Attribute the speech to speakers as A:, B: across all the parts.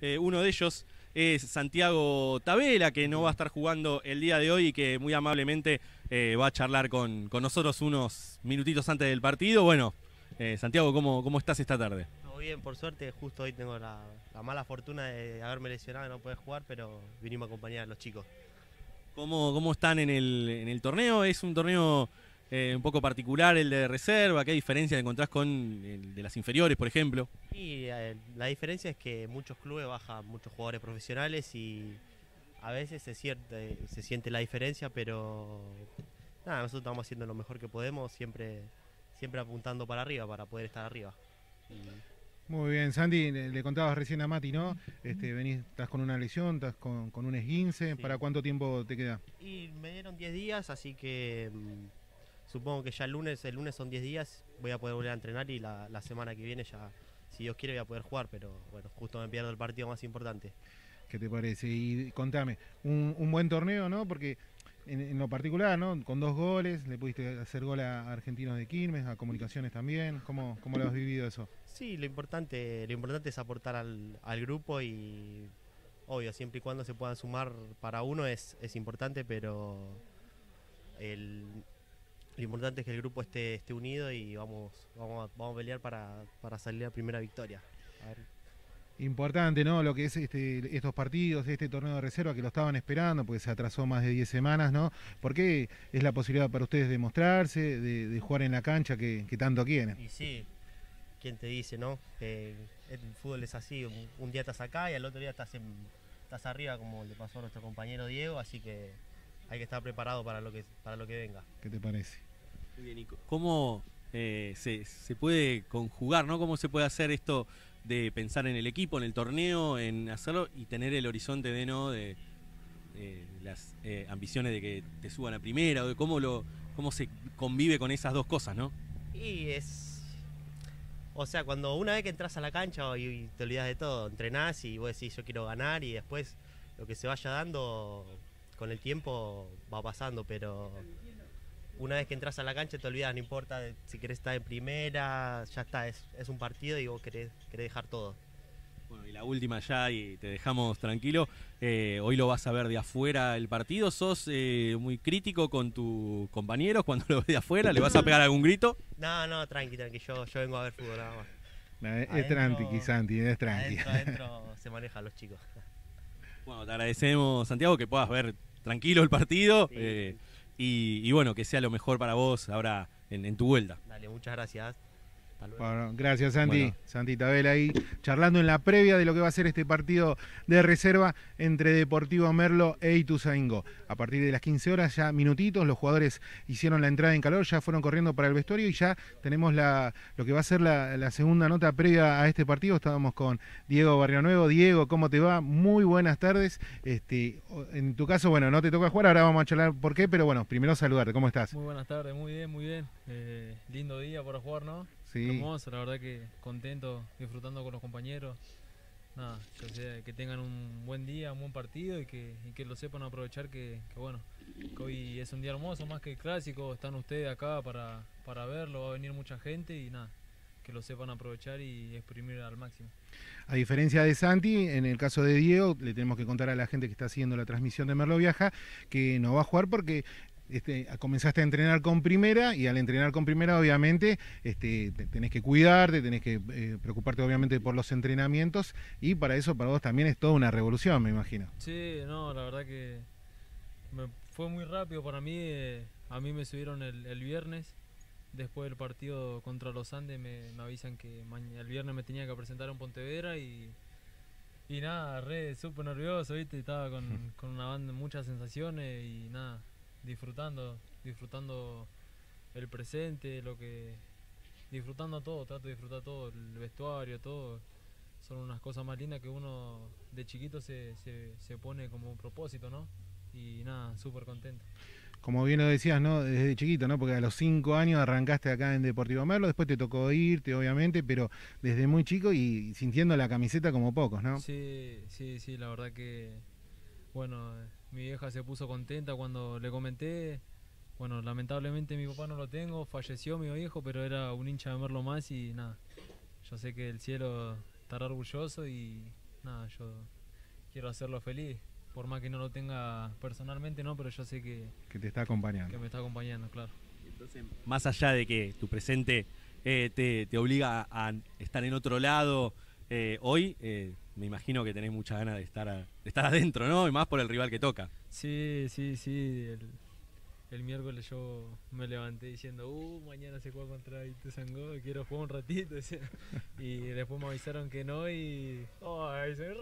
A: Uno de ellos es Santiago Tabela, que no va a estar jugando el día de hoy y que muy amablemente va a charlar con nosotros unos minutitos antes del partido. Bueno, Santiago, ¿cómo estás esta tarde?
B: Todo bien, por suerte. Justo hoy tengo la mala fortuna de haberme lesionado y no poder jugar, pero vinimos a acompañar a los chicos.
A: ¿Cómo están en el torneo? Es un torneo un poco particular el de reserva. ¿Qué diferencia encontrás con el de las inferiores, por ejemplo?
B: Y la diferencia es que muchos clubes bajan muchos jugadores profesionales y a veces se siente la diferencia, pero nada, nosotros estamos haciendo lo mejor que podemos, siempre apuntando para arriba, para poder estar arriba.
C: Muy bien, Santi, le contabas recién a Mati, ¿no? Estás con una lesión, estás con un esguince.
B: Sí.
C: ¿Para cuánto tiempo te queda?
B: Y me dieron 10 días, así que supongo que ya el lunes son 10 días, voy a poder volver a entrenar y la semana que viene ya, si Dios quiere, voy a poder jugar, pero bueno, justo me pierdo el partido más importante.
C: ¿Qué te parece? Y contame, un buen torneo, ¿no? Porque en lo particular, ¿no? Con 2 goles, le pudiste hacer gol a Argentinos de Quilmes, a Comunicaciones también. ¿Cómo lo has vivido eso?
B: Sí, lo importante es aportar al grupo y obvio, siempre y cuando se puedan sumar para uno es importante, pero lo importante es que el grupo esté unido y vamos a pelear para salir a la primera victoria. A ver.
C: Importante, ¿no? Lo que es estos partidos, este torneo de reserva que lo estaban esperando, porque se atrasó más de 10 semanas, ¿no? Porque es la posibilidad para ustedes de mostrarse, de jugar en la cancha que tanto quieren.
B: Y sí, ¿quién te dice, no? El fútbol es así, un día estás acá y al otro día estás arriba, como le pasó a nuestro compañero Diego, así que hay que estar preparado para lo que venga.
C: ¿Qué te parece?
A: Muy bien, Nico. ¿Cómo se puede conjugar, ¿no? ¿Cómo se puede hacer esto de pensar en el equipo, en el torneo, en hacerlo y tener el horizonte de las ambiciones de que te suban a primera, o de cómo se convive con esas dos cosas, ¿no?
B: Y o sea, cuando una vez que entras a la cancha y te olvidas de todo, entrenás y vos decís yo quiero ganar y después lo que se vaya dando con el tiempo va pasando, pero una vez que entras a la cancha te olvidas, no importa si querés estar en primera, ya está, es un partido y vos querés dejar todo.
A: Bueno, y la última ya, y te dejamos tranquilo. Hoy lo vas a ver de afuera el partido. ¿Sos muy crítico con tus compañeros cuando lo ves de afuera? ¿Le vas a pegar algún grito?
B: No, tranqui, yo vengo a ver fútbol nada más.
C: Es tranqui, Santi, es tranqui.
B: Adentro se manejan los chicos.
A: Bueno, te agradecemos, Santiago, que puedas ver tranquilo el partido.
B: Sí.
A: Y bueno, que sea lo mejor para vos ahora en tu vuelta.
B: Dale, muchas gracias.
C: Bueno, gracias, Santi.
A: Bueno.
C: Santi Tabela ahí charlando en la previa de lo que va a ser este partido de reserva entre Deportivo Merlo e Ituzaingó. A partir de las 15 horas, ya minutitos, los jugadores hicieron la entrada en calor, ya fueron corriendo para el vestuario y ya tenemos lo que va a ser la segunda nota previa a este partido. Estábamos con Diego Barrionuevo. Diego, ¿cómo te va? Muy buenas tardes. En tu caso, bueno, no te toca jugar, ahora vamos a charlar por qué, pero bueno, primero saludarte. ¿Cómo estás?
D: Muy buenas tardes, muy bien, muy bien. Lindo día para jugar, ¿no?
C: Sí.
D: Hermoso, la verdad que contento, disfrutando con los compañeros. Nada, que tengan un buen día, un buen partido y que lo sepan aprovechar, que bueno, que hoy es un día hermoso, más que el clásico, están ustedes acá para verlo, va a venir mucha gente y nada, que lo sepan aprovechar y exprimir al máximo.
C: A diferencia de Santi, en el caso de Diego, le tenemos que contar a la gente que está siguiendo la transmisión de Merlo Viaja que no va a jugar porque comenzaste a entrenar con primera y al entrenar con primera obviamente tenés que cuidarte, tenés que preocuparte obviamente por los entrenamientos y para eso para vos también es toda una revolución, me imagino.
D: Sí, no, la verdad que fue muy rápido para mí. A mí me subieron el viernes. Después del partido contra los Andes me avisan que el viernes me tenía que presentar en Pontevedra y nada, súper nervioso, ¿viste? Estaba con una banda, muchas sensaciones y nada, disfrutando el presente, disfrutando todo, trato de disfrutar todo, el vestuario, todo. Son unas cosas más lindas que uno de chiquito se pone como un propósito, ¿no? Y nada, súper contento.
C: Como bien lo decías, ¿no? Desde chiquito, ¿no? Porque a los 5 años arrancaste acá en Deportivo Merlo, después te tocó irte, obviamente, pero desde muy chico y sintiendo la camiseta como pocos, ¿no?
D: Sí, la verdad que, bueno, mi vieja se puso contenta cuando le comenté. Bueno, lamentablemente mi papá no lo tengo, falleció mi viejo, pero era un hincha de Merlo más y nada. Yo sé que el cielo estará orgulloso y nada, yo quiero hacerlo feliz. Por más que no lo tenga personalmente, no, pero yo sé
C: Que te está acompañando.
D: que me está acompañando, claro.
A: Entonces, más allá de que tu presente te obliga a estar en otro lado, hoy me imagino que tenés muchas ganas de estar adentro, ¿no? Y más por el rival que toca.
D: Sí. El miércoles yo me levanté diciendo, mañana se juega contra Ituzaingó, quiero jugar un ratito. Decía. Y después me avisaron que no y... ¡Ay, se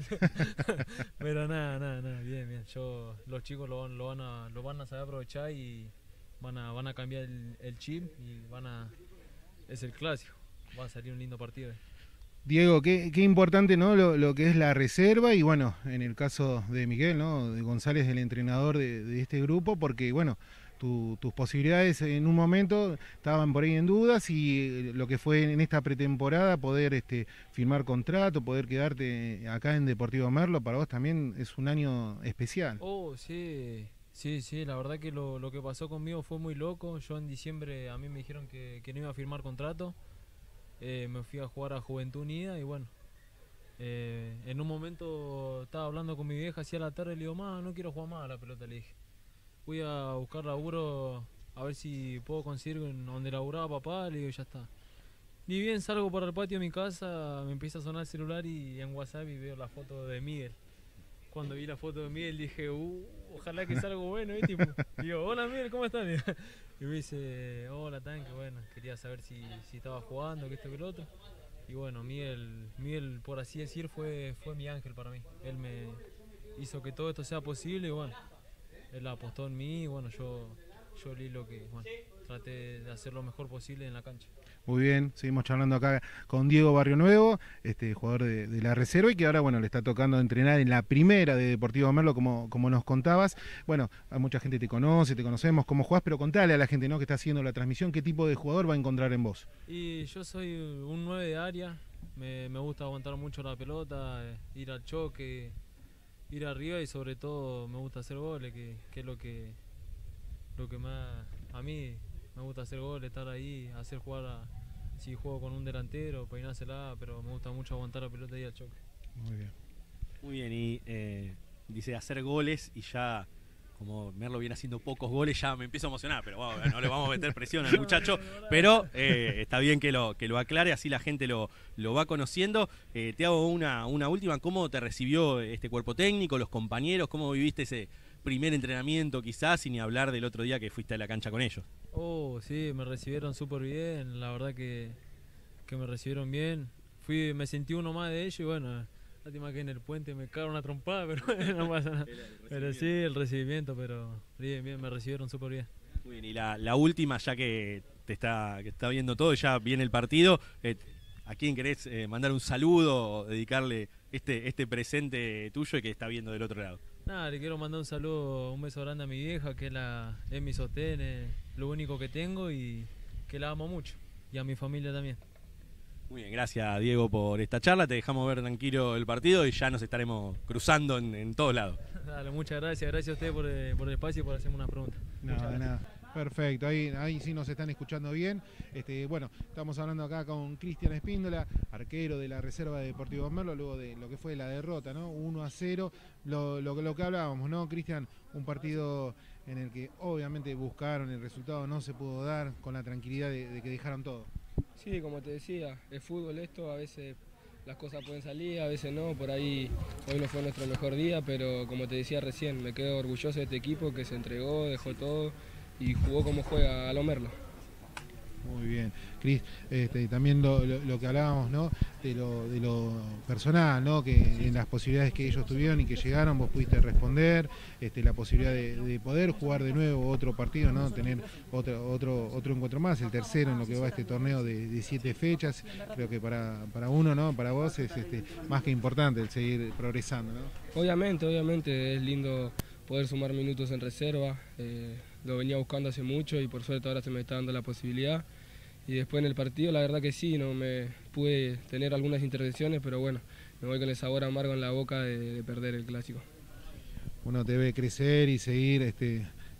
D: Pero nada, bien. Los chicos lo van a saber aprovechar y van a cambiar el chip y es el clásico. Va a salir un lindo partido.
C: Diego, qué importante, ¿no? Lo que es la reserva y bueno, en el caso de Miguel, ¿no? De González, el entrenador de este grupo, porque bueno, tus posibilidades en un momento estaban por ahí en dudas y lo que fue en esta pretemporada, poder firmar contrato, poder quedarte acá en Deportivo Merlo, para vos también es un año especial.
D: Sí, la verdad que lo que pasó conmigo fue muy loco. Yo en diciembre a mí me dijeron que no iba a firmar contrato. Me fui a jugar a Juventud Unida y bueno, en un momento estaba hablando con mi vieja hacia la tarde y le digo, no quiero jugar más a la pelota, le dije. Voy a buscar laburo a ver si puedo conseguir donde laburaba papá, le digo, ya está. Ni bien salgo para el patio de mi casa, me empieza a sonar el celular y en WhatsApp y veo la foto de Miguel. Cuando vi la foto de Miguel dije, ojalá que salga bueno, ¿eh? Tipo, digo, hola Miguel, ¿cómo estás? Y me dice, hola Tanque, bueno, quería saber si estaba jugando, que esto, que lo otro. Y bueno, Miguel, por así decir, fue mi ángel para mí. Él me hizo que todo esto sea posible y bueno, él apostó en mí y bueno, yo leí lo que, bueno, traté de hacer lo mejor posible en la cancha.
C: Muy bien, seguimos charlando acá con Diego Barrio Nuevo, jugador de la reserva y que ahora bueno le está tocando entrenar en la primera de Deportivo Merlo como nos contabas. Bueno, a mucha gente te conoce, te conocemos cómo jugás, pero contale a la gente, ¿no?, que está haciendo la transmisión, qué tipo de jugador va a encontrar en vos.
D: Y yo soy un 9 de área, me gusta aguantar mucho la pelota, ir al choque, ir arriba y sobre todo me gusta hacer goles, que es lo que más a mí me gusta, hacer goles, estar ahí, hacer jugar si juego con un delantero, peinársela, pero me gusta mucho aguantar la pelota y ir al choque.
C: Muy bien.
A: Y dice hacer goles y ya, como Merlo viene haciendo pocos goles, ya me empiezo a emocionar, pero bueno, no le vamos a meter presión al muchacho, pero está bien que lo aclare, así la gente lo va conociendo. Te hago una última, ¿cómo te recibió este cuerpo técnico, los compañeros, cómo viviste ese primer entrenamiento quizás, y ni hablar del otro día que fuiste a la cancha con ellos?
D: Sí, me recibieron súper bien, la verdad que me recibieron bien. Me sentí uno más de ellos y bueno, lástima que en el puente me cagaron una trompada, pero no pasa nada. Pero sí, el recibimiento, pero bien, me recibieron súper bien.
A: Muy bien, y la última, ya que te está viendo todo y ya viene el partido, ¿a quién querés mandar un saludo o dedicarle este presente tuyo y que está viendo del otro lado?
D: Nada, le quiero mandar un saludo, un beso grande a mi vieja, que es mi sostén, lo único que tengo y que la amo mucho. Y a mi familia también.
A: Muy bien, gracias Diego por esta charla, te dejamos ver tranquilo el partido y ya nos estaremos cruzando en todos lados.
D: Dale, muchas gracias a ustedes por el espacio y por hacerme una pregunta.
C: Nada. Perfecto, ahí sí nos están escuchando bien. Bueno, estamos hablando acá con Cristian Espíndola, arquero de la reserva de Deportivo Merlo, luego de lo que fue la derrota, ¿no? 1-0, lo que hablábamos, ¿no, Cristian? Un partido en el que obviamente buscaron, el resultado no se pudo dar, con la tranquilidad de que dejaron todo.
E: Sí, como te decía, es fútbol esto, a veces las cosas pueden salir, a veces no, por ahí hoy no fue nuestro mejor día, pero como te decía recién, me quedo orgulloso de este equipo que se entregó, dejó todo y jugó como juega a lo Merlo.
C: Muy bien, Cris, también lo que hablábamos, ¿no?, de lo personal, ¿no?, que en las posibilidades que ellos tuvieron y que llegaron vos pudiste responder, la posibilidad de poder jugar de nuevo otro partido, ¿no?, tener otro encuentro más, el tercero en lo que va este torneo de 7 fechas. Creo que para uno, ¿no?, para vos es más que importante el seguir progresando, ¿no?
E: Obviamente es lindo poder sumar minutos en reserva, lo venía buscando hace mucho y por suerte ahora se me está dando la posibilidad. Y después en el partido la verdad que sí, no me pude tener algunas intervenciones, pero bueno, me voy con el sabor amargo en la boca de perder el clásico.
C: Uno debe crecer y seguir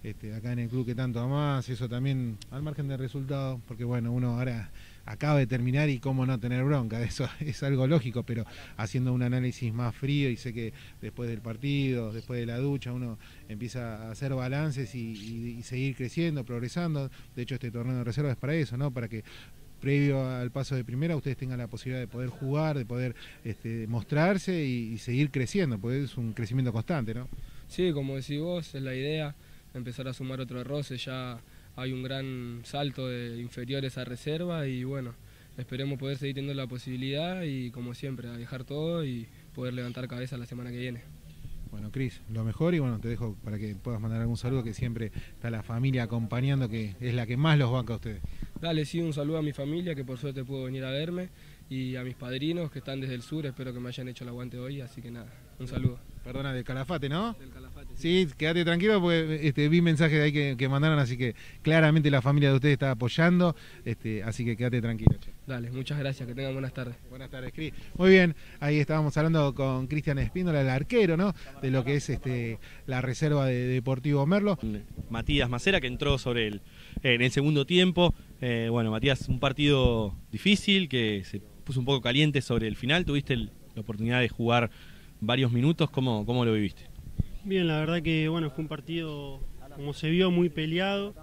C: acá en el club que tanto amás, eso también al margen del resultado, porque bueno, uno ahora acaba de terminar y cómo no tener bronca, eso es algo lógico, pero haciendo un análisis más frío, y sé que después del partido, después de la ducha, uno empieza a hacer balances y seguir creciendo, progresando. De hecho, este torneo de reserva es para eso, ¿no? Para que previo al paso de primera ustedes tengan la posibilidad de poder jugar, de poder mostrarse y seguir creciendo, porque es un crecimiento constante, ¿no?
E: Sí, como decís vos, es la idea, empezar a sumar otro roce. Ya hay un gran salto de inferiores a reserva y bueno, esperemos poder seguir teniendo la posibilidad y como siempre, a dejar todo y poder levantar cabeza la semana que viene.
C: Bueno, Cris, lo mejor, y bueno, te dejo para que puedas mandar algún saludo, que siempre está la familia acompañando, que es la que más los banca a ustedes.
E: Dale, sí, un saludo a mi familia, que por suerte pudo venir a verme, y a mis padrinos que están desde el sur, espero que me hayan hecho el aguante hoy, así que nada, un saludo.
C: Perdona, del Calafate, ¿no?
E: Del Calafate.
C: Sí, quédate tranquilo porque vi mensajes de ahí que mandaron, así que claramente la familia de ustedes está apoyando, así que quédate tranquilo. Che.
E: Dale, muchas gracias, que tengan buenas tardes.
C: Buenas tardes, Cris. Muy bien, ahí estábamos hablando con Cristian Espíndola, el arquero, ¿no? De lo que es la reserva de Deportivo Merlo.
A: Matías Macera, que entró en el segundo tiempo. Bueno, Matías, un partido difícil que se puso un poco caliente sobre el final. Tuviste la oportunidad de jugar varios minutos. ¿Cómo lo viviste?
F: Bien, la verdad que bueno, fue un partido, como se vio, muy peleado,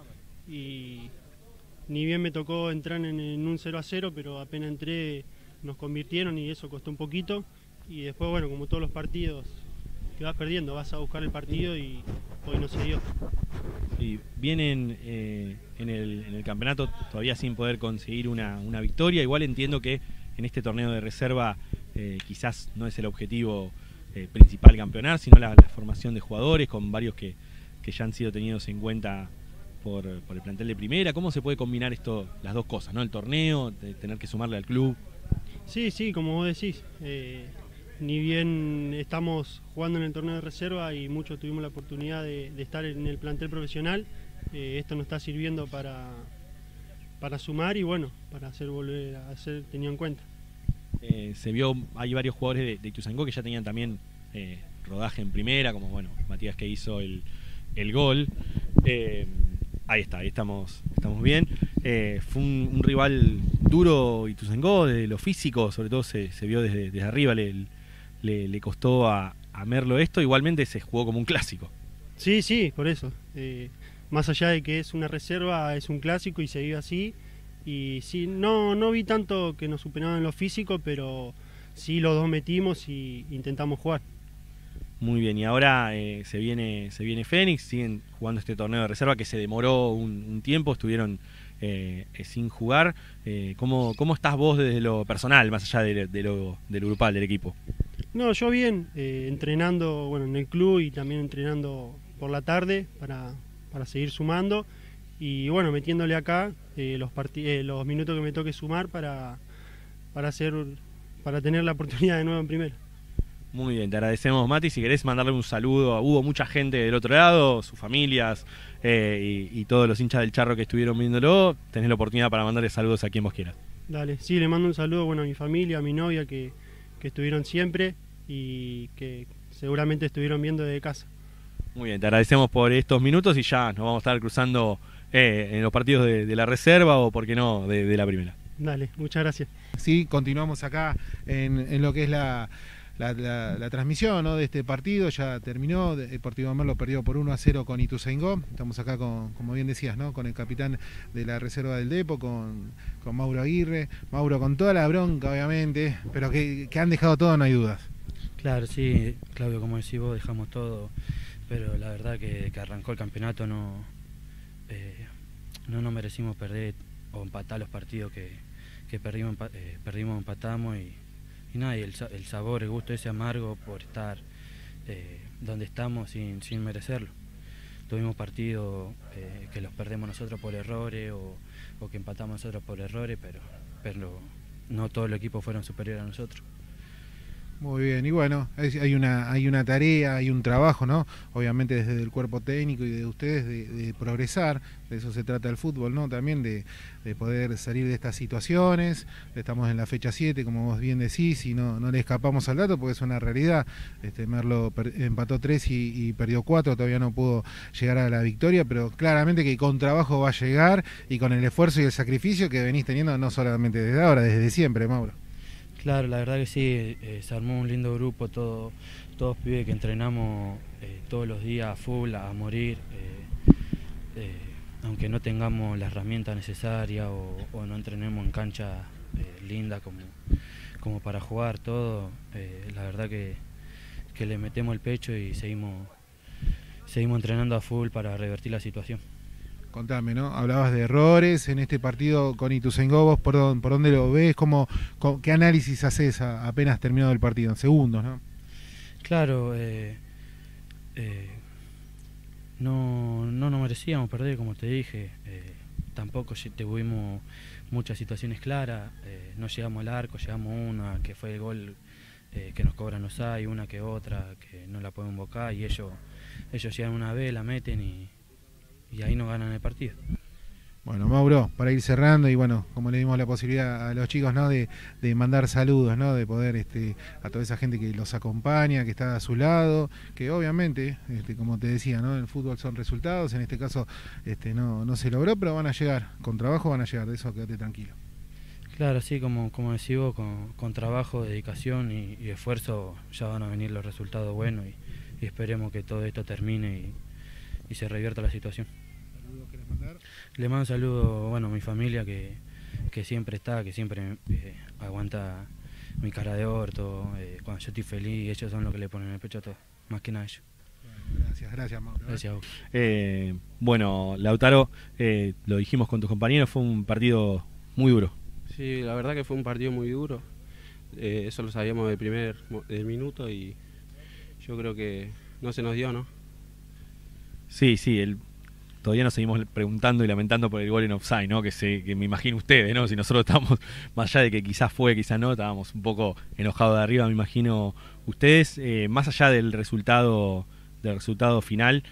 F: y ni bien me tocó entrar en un 0-0, pero apenas entré nos convirtieron y eso costó un poquito. Y después, bueno, como todos los partidos que vas perdiendo, vas a buscar el partido y hoy no se dio.
A: Y vienen en el campeonato todavía sin poder conseguir una victoria. Igual entiendo que en este torneo de reserva quizás no es el objetivo principal campeonar, sino la formación de jugadores, con varios que ya han sido tenidos en cuenta por el plantel de primera. ¿Cómo se puede combinar las dos cosas, ¿no? El torneo, de tener que sumarle al club.
F: Sí, como vos decís, ni bien estamos jugando en el torneo de reserva y muchos tuvimos la oportunidad de estar en el plantel profesional, esto nos está sirviendo para sumar y bueno, para volver a ser tenido en cuenta.
A: Se vio, hay varios jugadores de Ituzaingó que ya tenían también rodaje en primera, como bueno, Matías, que hizo el gol. Ahí estamos bien. Fue un rival duro Ituzaingó, de lo físico, sobre todo se vio desde arriba, le costó a Merlo esto. Igualmente se jugó como un clásico.
F: Sí, por eso. Más allá de que es una reserva, es un clásico y se vive así. Y sí, no vi tanto que nos superaban en lo físico, pero sí los dos metimos y intentamos jugar.
A: Muy bien, y ahora se viene Fénix, siguen jugando este torneo de reserva que se demoró un tiempo, estuvieron sin jugar. ¿Cómo estás vos desde lo personal, más allá de lo grupal del equipo?
F: No, yo bien, entrenando bueno, en el club y también entrenando por la tarde para seguir sumando. Y bueno, metiéndole acá los minutos que me toque sumar para tener la oportunidad de nuevo en primera.
A: Muy bien, te agradecemos, Mati. Si querés mandarle un saludo, hubo mucha gente del otro lado, sus familias y todos los hinchas del Charro que estuvieron viéndolo, tenés la oportunidad para mandarle saludos a quien vos quieras.
F: Dale, sí, le mando un saludo bueno, a mi familia, a mi novia que estuvieron siempre y que seguramente estuvieron viendo desde casa.
A: Muy bien, te agradecemos por estos minutos y ya nos vamos a estar cruzando en los partidos de la reserva o, por qué no, de la primera.
F: Dale, muchas gracias.
C: Sí, continuamos acá en lo que es la transmisión, ¿no? De este partido. Ya terminó, Deportivo Merlo perdió por 1-0 con Ituzaingó. Estamos acá como bien decías, ¿no? Con el capitán de la reserva del Depo, con Mauro Aguirre. Mauro, con toda la bronca, obviamente, pero que han dejado todo, no hay dudas.
G: Claro, sí, Claudio, como decís vos, dejamos todo, pero la verdad que arrancó el campeonato no nos merecimos perder o empatar los partidos que perdimos, empatamos y nada, y el sabor, el gusto ese amargo por estar donde estamos sin merecerlo. Tuvimos partidos que los perdemos nosotros por errores o que empatamos nosotros por errores, pero no todo el equipo fueron superiores a nosotros.
C: Muy bien, y bueno, hay una tarea, hay un trabajo, ¿no? Obviamente desde el cuerpo técnico y de ustedes de progresar, de eso se trata el fútbol, ¿no? También de poder salir de estas situaciones. Estamos en la fecha 7, como vos bien decís, y no le escapamos al dato porque es una realidad. Merlo empató 3 y perdió 4, todavía no pudo llegar a la victoria, pero claramente que con trabajo va a llegar y con el esfuerzo y el sacrificio que venís teniendo no solamente desde ahora, desde siempre, Mauro.
G: Claro, la verdad que sí, se armó un lindo grupo, todos pibes que entrenamos todos los días a full, a morir, aunque no tengamos la herramienta necesaria o no entrenemos en cancha linda como para jugar todo, la verdad que le metemos el pecho y seguimos entrenando a full para revertir la situación.
C: Contame, ¿no? Hablabas de errores en este partido con Ituzaingó, ¿vos por dónde lo ves? ¿Qué análisis haces apenas terminado el partido? En segundos, ¿no?
G: Claro, no nos merecíamos perder, como te dije. Tampoco tuvimos muchas situaciones claras. No llegamos al arco, llegamos a una que fue el gol que nos cobran los hay, una que otra que no la podemos invocar y ellos llegan una vez, la meten y ahí nos ganan el partido.
C: Bueno, Mauro, para ir cerrando y bueno, como le dimos la posibilidad a los chicos, ¿no? de mandar saludos, ¿no? De poder a toda esa gente que los acompaña, que está a su lado, que obviamente, como te decía, ¿no? En el fútbol son resultados, en este caso no se logró, pero van a llegar, con trabajo van a llegar, de eso quédate tranquilo.
G: Claro, sí, como decís vos, con trabajo, dedicación y esfuerzo ya van a venir los resultados buenos y esperemos que todo esto termine y se revierta la situación.
C: ¿Saludos querés mandar?
G: Le mando un saludo a mi familia que siempre está, que siempre aguanta mi cara de orto, cuando yo estoy feliz, ellos son los que le ponen el pecho a todo, más que nada ellos.
C: Bueno, gracias Mauro.
G: Gracias a vos.
A: Bueno, Lautaro, lo dijimos con tus compañeros, fue un partido muy duro.
H: Sí, la verdad que fue un partido muy duro, eso lo sabíamos del minuto y yo creo que no se nos dio, ¿no?
A: Sí, todavía nos seguimos preguntando y lamentando por el gol en offside, ¿no? Que me imagino ustedes, ¿no? Si nosotros estamos, más allá de que quizás fue, quizás no, estábamos un poco enojados de arriba, me imagino ustedes, más allá del resultado final,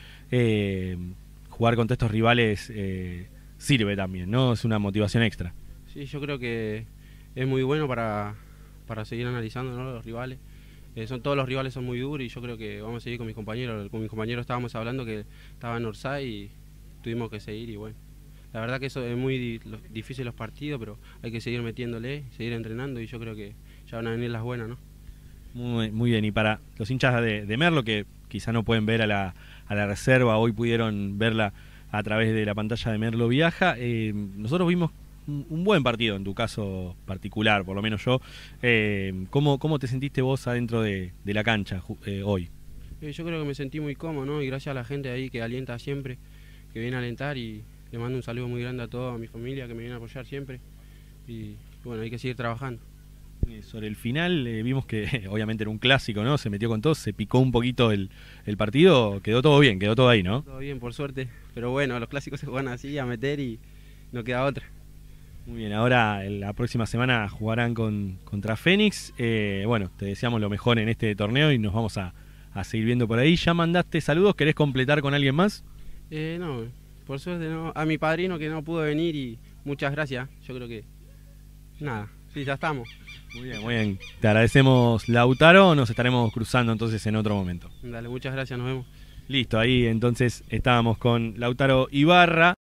A: jugar contra estos rivales sirve también, ¿no? Es una motivación extra.
H: Sí, yo creo que es muy bueno para seguir analizando, ¿no? Los rivales. Todos los rivales son muy duros y yo creo que vamos a seguir con mis compañeros. Con mis compañeros estábamos hablando que estaban en Orsay y tuvimos que seguir y bueno. La verdad que eso es muy difícil los partidos, pero hay que seguir metiéndole, seguir entrenando y yo creo que ya van a venir las buenas, ¿no?
A: Muy bien, y para los hinchas de Merlo que quizá no pueden ver a la reserva, hoy pudieron verla a través de la pantalla de Merlo Viaja, nosotros vimos un buen partido en tu caso particular, por lo menos yo. ¿Cómo te sentiste vos adentro de la cancha hoy?
H: Yo creo que me sentí muy cómodo, ¿no? Y gracias a la gente ahí que alienta siempre, que viene a alentar y le mando un saludo muy grande a toda mi familia que me viene a apoyar siempre. Y bueno, hay que seguir trabajando.
A: Sobre el final vimos que obviamente era un clásico, ¿no? Se metió con todo, se picó un poquito el partido, quedó todo bien, quedó todo ahí, ¿no?
H: Todo bien, por suerte. Pero bueno, los clásicos se juegan así, a meter y no queda otra.
A: Muy bien, ahora la próxima semana jugarán contra Fénix. Bueno, te deseamos lo mejor en este torneo y nos vamos a seguir viendo por ahí. ¿Ya mandaste saludos? ¿Querés completar con alguien más?
H: No, por suerte no. A mi padrino que no pudo venir y muchas gracias. Yo creo que nada, sí, ya estamos.
A: Muy bien. Te agradecemos, Lautaro. Nos estaremos cruzando entonces en otro momento.
H: Dale, muchas gracias, nos vemos.
A: Listo, ahí entonces estábamos con Lautaro Ibarra.